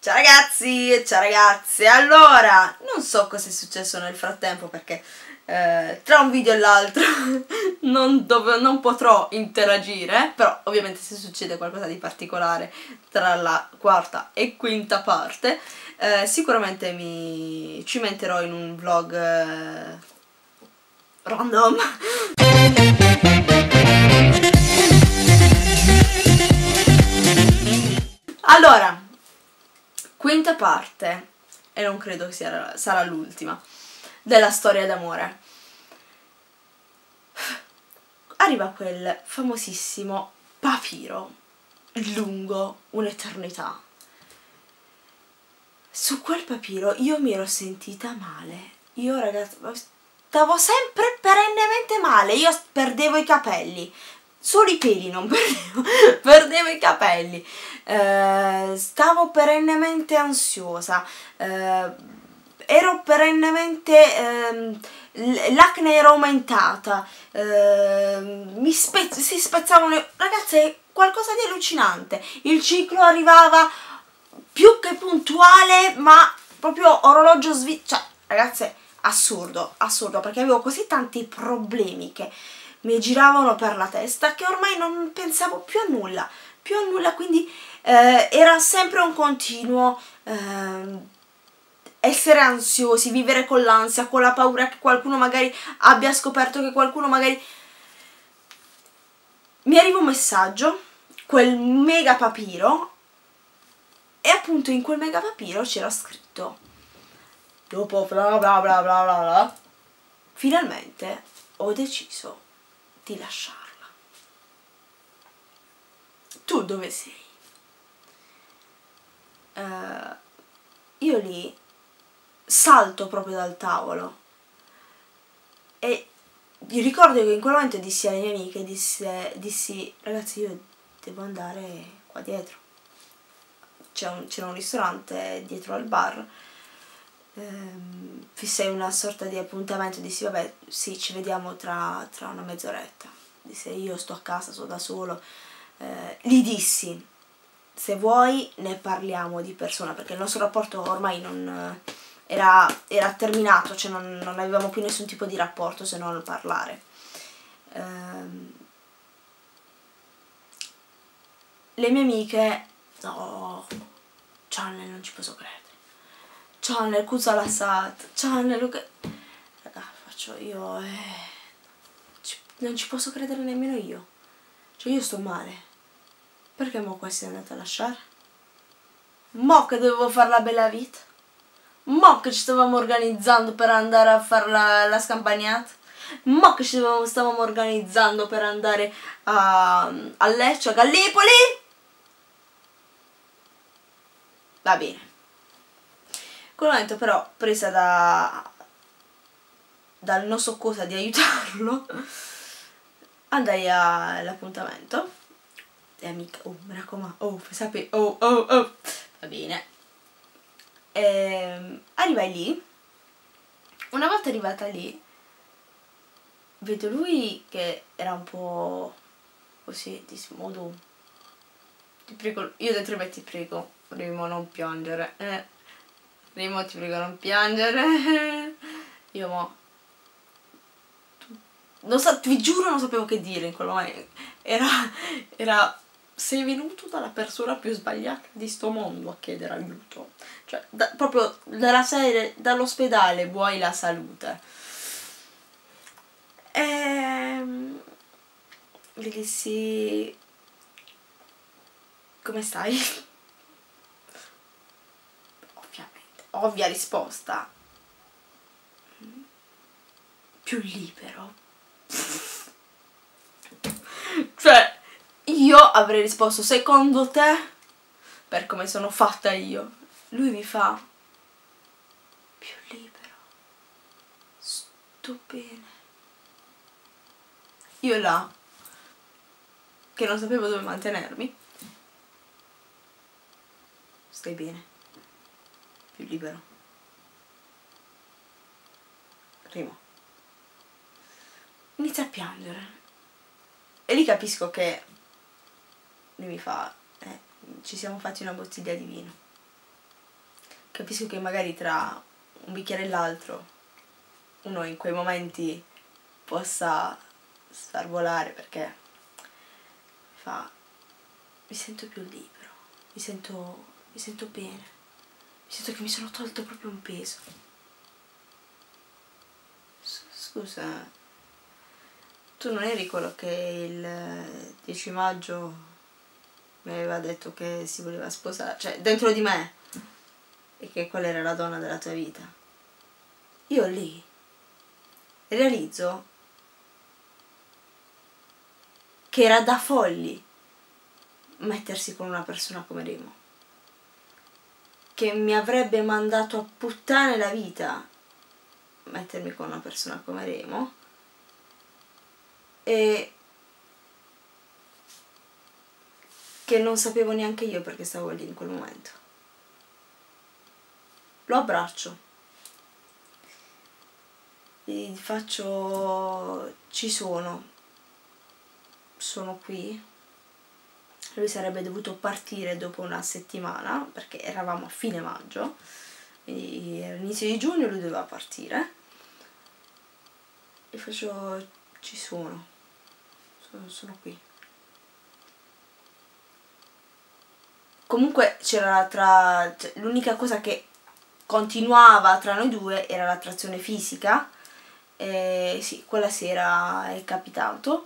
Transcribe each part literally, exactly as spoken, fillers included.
Ciao ragazzi, ciao ragazze, allora, non so cosa è successo nel frattempo perché eh, tra un video e l'altro non, non potrò interagire, però ovviamente se succede qualcosa di particolare tra la quarta e quinta parte, eh, sicuramente mi cimenterò in un vlog eh, random. Allora, quinta parte, e non credo che sia, sarà l'ultima, della storia d'amore. Arriva quel famosissimo papiro, lungo un'eternità. Su quel papiro io mi ero sentita male. Io, ragazzi, stavo sempre perennemente male. Io perdevo i capelli. Solo i peli non perdevo, perdevo i capelli, eh, stavo perennemente ansiosa, eh, ero perennemente, eh, l'acne era aumentata, eh, mi spe si spezzavano, ragazzi, è qualcosa di allucinante, il ciclo arrivava più che puntuale, ma proprio orologio svi... cioè, ragazzi, assurdo, assurdo, perché avevo così tanti problemi che mi giravano per la testa che ormai non pensavo più a nulla, più a nulla, quindi eh, era sempre un continuo eh, essere ansiosi, vivere con l'ansia, con la paura che qualcuno magari abbia scoperto, che qualcuno magari... Mi arriva un messaggio, quel mega papiro, e appunto in quel mega papiro c'era scritto, dopo bla bla bla bla bla bla, finalmente ho deciso di lasciarla. Tu dove sei? Uh, io lì salto proprio dal tavolo e vi ricordo che in quel momento dissi alle mie amiche, disse, dissi ragazzi, io devo andare qua dietro, c'era un, un ristorante dietro al bar, ehm, fissai una sorta di appuntamento, dissi vabbè sì, ci vediamo tra, tra una mezz'oretta, disse io sto a casa, sto da solo, eh, gli dissi se vuoi ne parliamo di persona, perché il nostro rapporto ormai non era, era terminato, cioè non, non avevamo più nessun tipo di rapporto se non parlare. Ehm, le mie amiche, no, Channel, non ci posso credere, Channel, Kusa la Sat, Channel, che... raga, faccio io, eh, ci, non ci posso credere nemmeno io, cioè io sto male. Perché mo qua si è andata a lasciare? Mo che dovevo fare la bella vita? Mo che ci stavamo organizzando per andare a fare la, la scampagnata? Mo che ci stavamo, stavamo organizzando per andare a, a Lecce, a Gallipoli? Va bene. Quel momento però, presa da dal non so cosa di aiutarlo, andai all'appuntamento. E amica, oh, mi raccomando, oh, sappi, oh, oh, oh, va bene. E, arrivai lì, una volta arrivata lì, vedo lui che era un po' così, di modo, ti prego, io dentro me ti prego, Remo non piangere, eh. Remo ti prego non piangere, io mo, non so, vi giuro non sapevo che dire in quel momento, era, era... sei venuto dalla persona più sbagliata di sto mondo a chiedere aiuto, cioè da, proprio dalla serie, dall'ospedale vuoi la salute. E gli dissi come stai? Ovviamente, ovvia risposta, più libero. Cioè io avrei risposto secondo te, per come sono fatta io. Lui mi fa più libero, sto bene. Io là che non sapevo dove mantenermi, stai bene, più libero, Remo, inizia a piangere e lì capisco che lui mi fa, eh, ci siamo fatti una bottiglia di vino. capisco che magari tra un bicchiere e l'altro uno in quei momenti possa svalvolare, perché fa, mi sento più libero, mi sento, mi sento bene, mi sento che mi sono tolto proprio un peso. Scusa, tu non eri quello che il dieci maggio mi aveva detto che si voleva sposare, cioè dentro di me, e che quella era la donna della tua vita? Io lì realizzo che era da folli mettersi con una persona come Remo, che mi avrebbe mandato a puttane la vita mettermi con una persona come Remo, e che non sapevo neanche io perché stavo lì in quel momento. Lo abbraccio, gli faccio, ci sono, sono qui. Lui sarebbe dovuto partire dopo una settimana perché eravamo a fine maggio, quindi era inizio di giugno, lui doveva partire, e faccio, ci sono, sono, sono qui. Comunque c'era tra, cioè, l'unica cosa che continuava tra noi due era l'attrazione fisica, e sì, quella sera è capitato.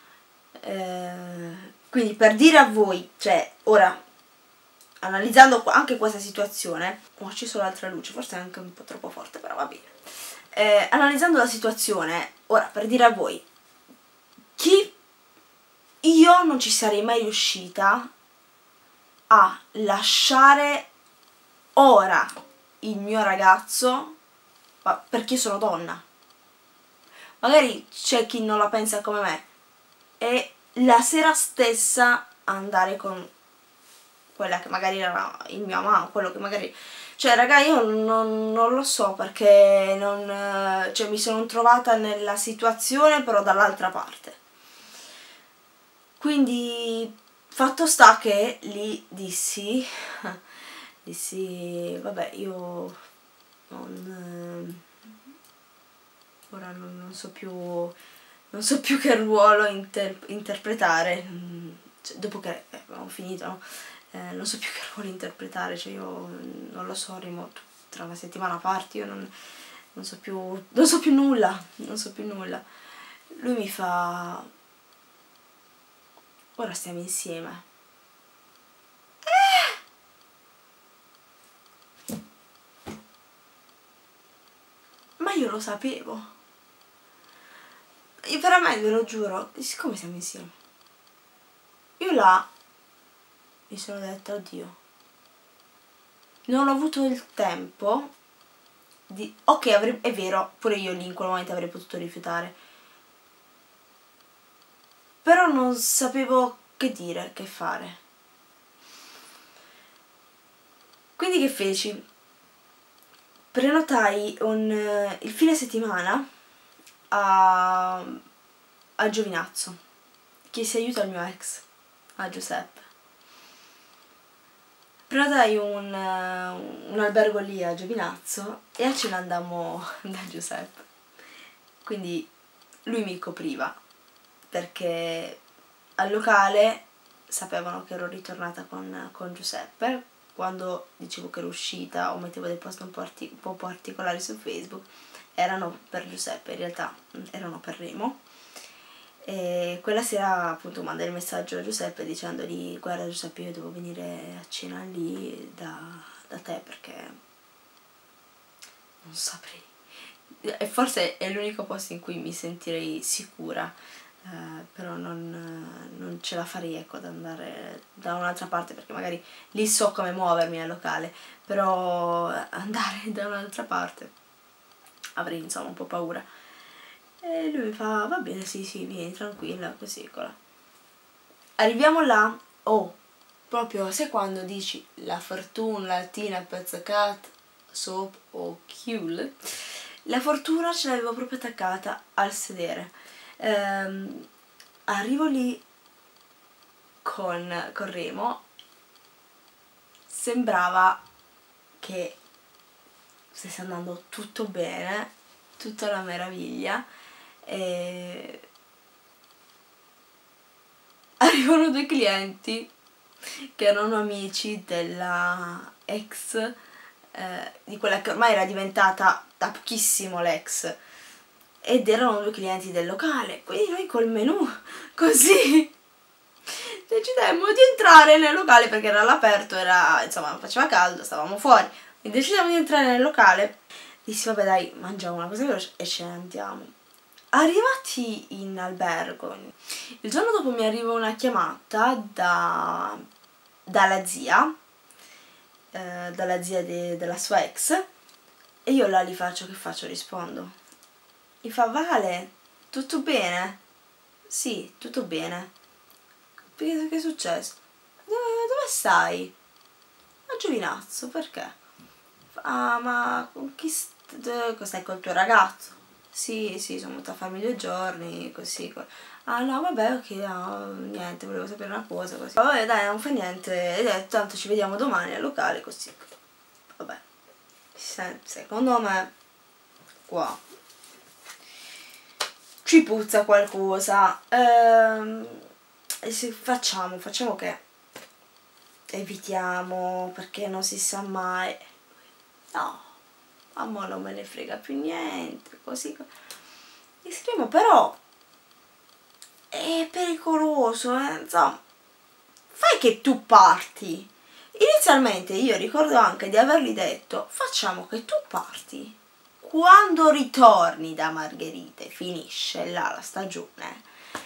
Eh, quindi per dire a voi, cioè ora analizzando anche questa situazione, ho acceso l'altra luce, forse è anche un po' troppo forte, però va bene. Eh, analizzando la situazione, ora per dire a voi, chi io non ci sarei mai riuscita a lasciare ora il mio ragazzo, ma perché sono donna. Magari c'è chi non la pensa come me, e la sera stessa andare con quella che magari era il mio amante, quello che magari, cioè raga, io non, non lo so perché non, cioè mi sono trovata nella situazione però dall'altra parte. Quindi fatto sta che lì dissi dissi vabbè, io non, ora non, non so più non so più che ruolo inter interpretare, cioè, dopo che eh, abbiamo finito, no? Eh, non so più che ruolo interpretare, cioè io non lo so, Remo, tra una settimana parti, io non, non so più non so più nulla, non so più nulla. Lui mi fa, ora stiamo insieme. Ma io lo sapevo. Io veramente ve lo giuro, siccome siamo insieme, io là mi sono detta, oddio, non ho avuto il tempo di, ok, avrei, è vero, pure io lì in quel momento avrei potuto rifiutare, però non sapevo che dire, che fare. Quindi che feci? Prenotai un, uh, il fine settimana a, a Giovinazzo, chiesi aiuto al mio ex, a Giuseppe. Prenotai un, uh, un albergo lì a Giovinazzo e a cena andammo da Giuseppe. Quindi lui mi copriva perché al locale sapevano che ero ritornata con, con Giuseppe. Quando dicevo che ero uscita o mettevo dei post un po', un po' particolari su Facebook, erano per Giuseppe, in realtà erano per Remo. E quella sera appunto mandai il messaggio a Giuseppe dicendogli, guarda Giuseppe, io devo venire a cena lì da, da te perché non saprei, e forse è l'unico posto in cui mi sentirei sicura, eh, però non, non ce la farei, ecco, ad andare da un'altra parte, perché magari lì so come muovermi al locale, però andare da un'altra parte avrei insomma un po' paura. E lui mi fa, va bene, sì sì, vieni tranquilla, così, eccola. Arriviamo là, oh, proprio, sai quando dici la fortuna latina pezzacat sop o chiul? La fortuna ce l'avevo proprio attaccata al sedere. Ehm, arrivo lì con, con Remo, sembrava che stesse andando tutto bene, tutta una meraviglia, e arrivano due clienti che erano amici della ex, eh, di quella che ormai era diventata da pochissimo l'ex, ed erano due clienti del locale, quindi noi col menù così decidemmo di entrare nel locale perché era all'aperto, era, insomma, faceva caldo, stavamo fuori, quindi decidemmo di entrare nel locale. Dissi vabbè dai, mangiamo una cosa veloce e ce ne andiamo. Arrivati in albergo, il giorno dopo mi arriva una chiamata da, dalla zia, eh, dalla zia de, della sua ex, e io là gli faccio, che faccio? Rispondo. Mi fa, Vale, tutto bene? Sì, tutto bene. Che, che è successo? Dove, dove stai? A Giovinazzo, perché? Ah, ma con chi stai? Stai col tuo ragazzo? Sì, sì, sono venuta a farmi due giorni, così. Ah no, vabbè, ok, no, niente, volevo sapere una cosa, così. Vabbè, dai, non fa niente, e detto, tanto ci vediamo domani al locale, così. Vabbè, secondo me, qua ci puzza qualcosa. Ehm, e se facciamo, facciamo che evitiamo, perché non si sa mai. No, a me non me ne frega più niente, così. Iscriviamo, però è pericoloso, eh? Insomma, fai che tu parti. Inizialmente io ricordo anche di avergli detto, facciamo che tu parti. Quando ritorni da Margherite, finisce là la stagione,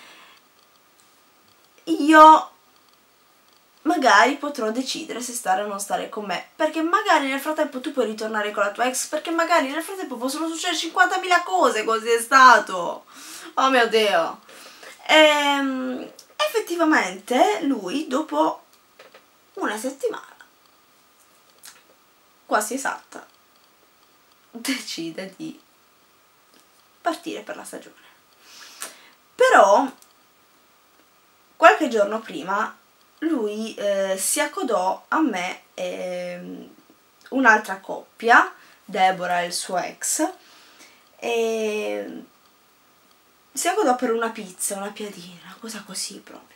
io magari potrò decidere se stare o non stare con me, perché magari nel frattempo tu puoi ritornare con la tua ex, perché magari nel frattempo possono succedere cinquantamila cose, così è stato. Oh mio Dio. Ehm, effettivamente lui dopo una settimana quasi esatta decide di partire per la stagione. Però qualche giorno prima lui eh, si accodò a me e un'altra coppia, Deborah e il suo ex, e si accodò per una pizza, una piadina, una cosa così proprio.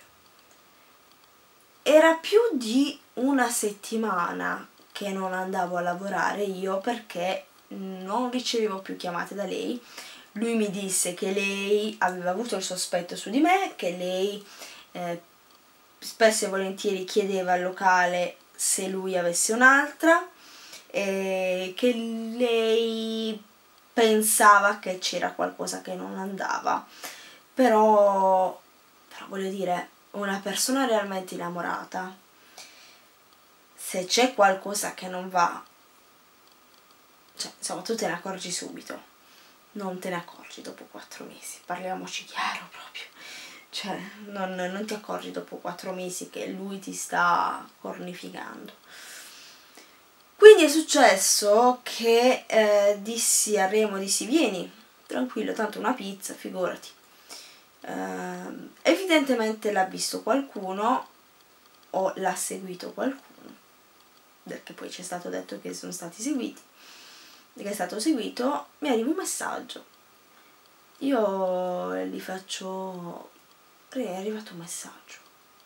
Era più di una settimana che non andavo a lavorare io perché non ricevevo più chiamate da lei. Lui mi disse che lei aveva avuto il sospetto su di me, che lei eh, spesso e volentieri chiedeva al locale se lui avesse un'altra, e che lei pensava che c'era qualcosa che non andava. Però, però voglio dire, una persona realmente innamorata, se c'è qualcosa che non va, cioè insomma tu te ne accorgi subito, non te ne accorgi dopo quattro mesi, parliamoci chiaro proprio, cioè non, non ti accorgi dopo quattro mesi che lui ti sta cornificando. Quindi è successo che eh, dissi a Remo, dissi vieni, tranquillo, tanto una pizza, figurati. Uh, evidentemente l'ha visto qualcuno o l'ha seguito qualcuno, perché poi ci è stato detto che sono stati seguiti, che è stato seguito. Mi arriva un messaggio, io gli faccio, è arrivato un messaggio,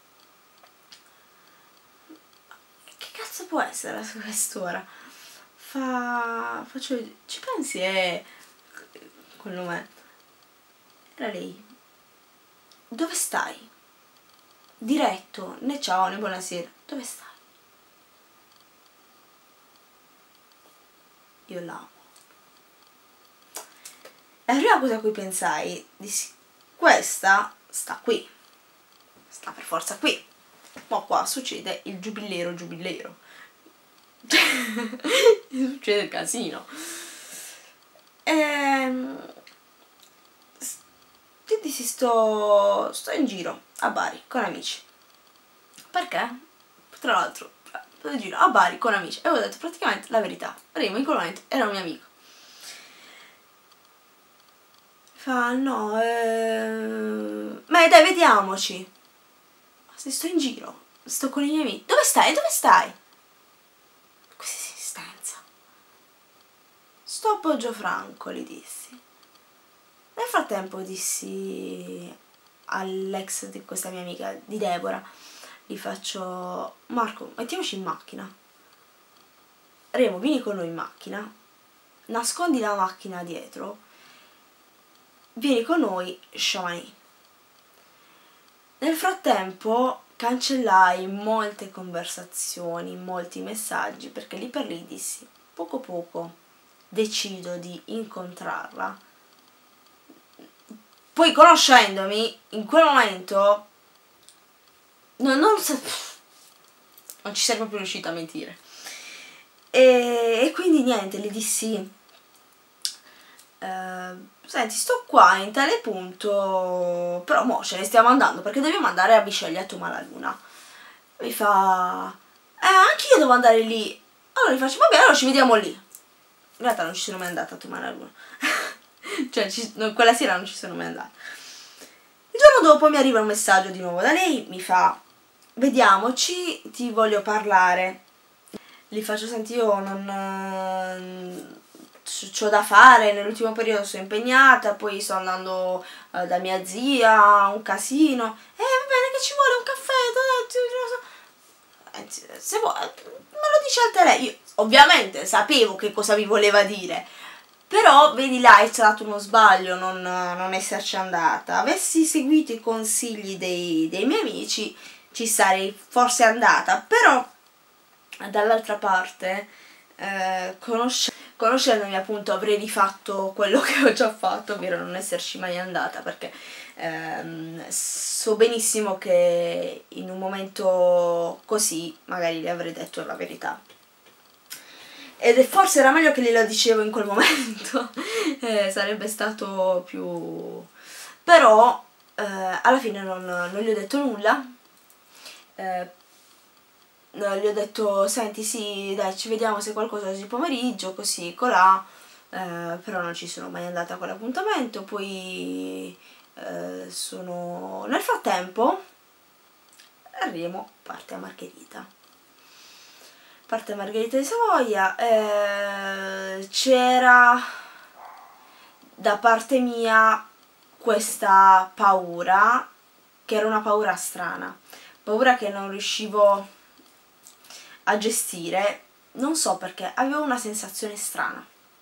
che cazzo può essere a quest'ora? Fa, faccio, ci pensi? È quel nome, era lei. Dove stai? Diretto, né ciao né buonasera. Dove stai? Io l'amo. La prima cosa a cui pensai, dissi, questa sta qui. Sta per forza qui. Ma qua succede il giubilero giubilero. Succede il casino. Ehm... Ti dissi sto, sto in giro a Bari con amici. Perché? Tra l'altro, sto in giro a Bari con amici. E ho detto praticamente la verità. Remo in quel momento era un mio amico. Fa, no, eh... ma dai, vediamoci. Ma se sto in giro, sto con i miei amici. Dove stai? Dove stai? Questa insistenza. sto a Poggio-Franco, gli dissi. Nel frattempo dissi all'ex di questa mia amica, di Deborah, gli faccio: Marco, mettiamoci in macchina. Remo, vieni con noi in macchina, nascondi la macchina dietro, vieni con noi, Chamonix. Nel frattempo cancellai molte conversazioni, molti messaggi, perché lì per lì dissi: poco poco decido di incontrarla. Poi, conoscendomi, in quel momento non, non, non ci sei proprio riuscita a mentire. E, e quindi niente, le dissi: eh, senti, sto qua in tale punto, però mo ce ne stiamo andando perché dobbiamo andare a Bisceglie a Tomaluna. Mi fa: eh, anche io devo andare lì. Allora gli faccio: vabbè, allora ci vediamo lì. In realtà non ci sono mai andata a Tomaluna. Cioè, ci, no, quella sera non ci sono mai andata. Il giorno dopo mi arriva un messaggio di nuovo da lei, mi fa: vediamoci, ti voglio parlare. Gli faccio: senti, io non c'ho da fare, nell'ultimo periodo sono impegnata, poi sto andando uh, da mia zia, un casino. Eh, va bene, che ci vuole un caffè? Se vuoi, me lo dice al telefono. Io ovviamente sapevo che cosa mi voleva dire, però vedi là, è stato uno sbaglio non, non esserci andata. Avessi seguito i consigli dei, dei miei amici, ci sarei forse andata, però dall'altra parte, eh, conosce, conoscendomi appunto, avrei rifatto quello che ho già fatto, ovvero non esserci mai andata, perché ehm, so benissimo che in un momento così magari le avrei detto la verità. Ed forse era meglio che glielo dicevo in quel momento, eh, sarebbe stato più... Però eh, alla fine non, non gli ho detto nulla, eh, gli ho detto: senti, sì, dai, ci vediamo se qualcosa oggi pomeriggio, così, colà, eh, però non ci sono mai andata a quell'appuntamento. Poi eh, sono... Nel frattempo Remo parte a Margherita. Parte Margherita di Savoia, eh, c'era da parte mia questa paura, che era una paura strana, paura che non riuscivo a gestire, non so perché, avevo una sensazione strana.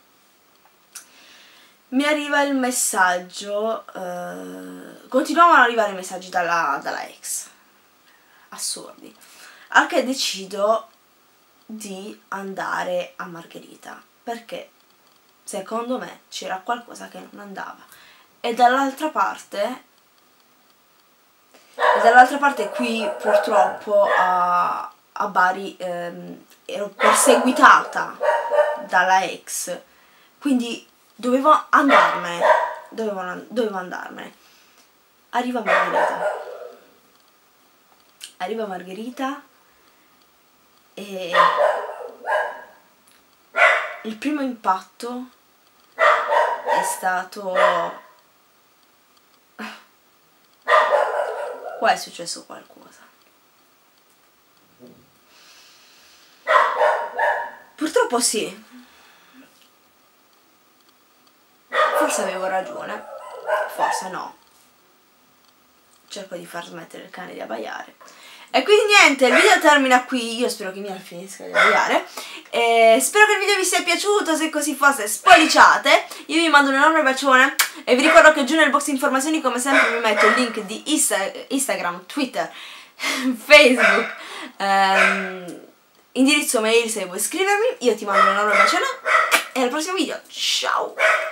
Mi arriva il messaggio, eh, continuavano ad arrivare i messaggi dalla, dalla ex, assurdi, al che decido di andare a Margherita, perché secondo me c'era qualcosa che non andava. E dall'altra parte e dall'altra parte qui purtroppo a, a Bari ehm, ero perseguitata dalla ex, quindi dovevo andarmene, dovevo, dovevo andarmene. Arriva Margherita. Arriva Margherita e il primo impatto è stato: qua è successo qualcosa. Purtroppo sì, forse avevo ragione, forse no. Cerco di far smettere il cane di abbaiare. E quindi niente, il video termina qui. Io spero che Mia finisca di abbaiare. E spero che il video vi sia piaciuto. Se così fosse, spolliciate. Io vi mando un enorme bacione e vi ricordo che giù nel box informazioni come sempre vi metto il link di Insta Instagram, Twitter, Facebook, ehm, indirizzo mail se vuoi scrivermi. Io ti mando un enorme bacione e al prossimo video. Ciao!